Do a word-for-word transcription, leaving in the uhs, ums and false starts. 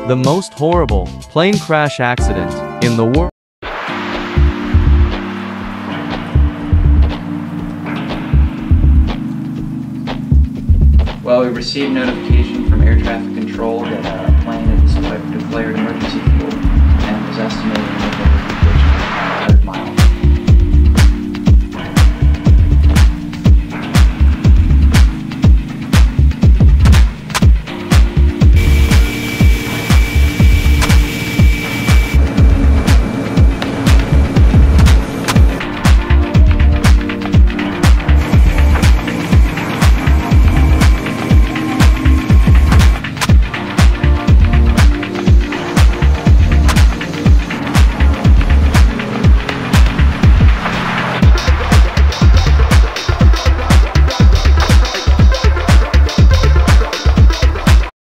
The most horrible plane crash accident in the world. Well, we received notification from air traffic control that uh,